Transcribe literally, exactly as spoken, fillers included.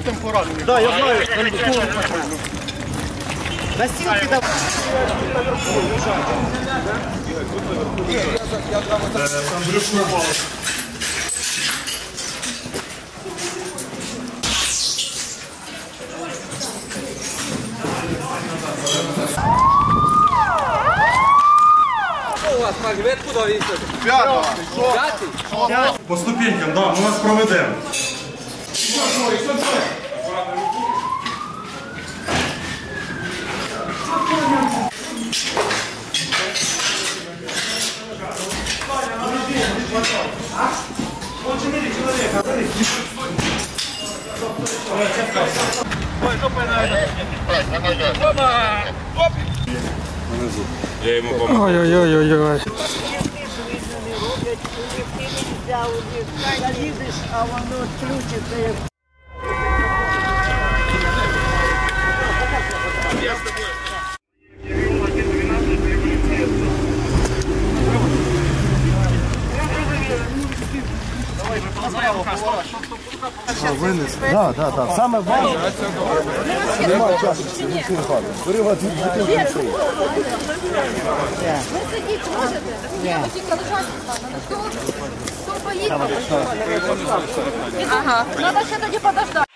Артем поранений. Так, да, я знаю. Настільки давай. У вас магнит куда висит? П'ятого. Пятый? По ступенькам, да, ми вас проведемо. Я йому помогу. Ой-ой-ой-ой-ой. Залізеш, а воно включиться як. Так, так, так. Саме важливе. Немає часу. Перегод від дитини. Ви сидіть можете? Ні. Тільки лежати. Хто поїхав? Ага. Треба ще тоді подождати.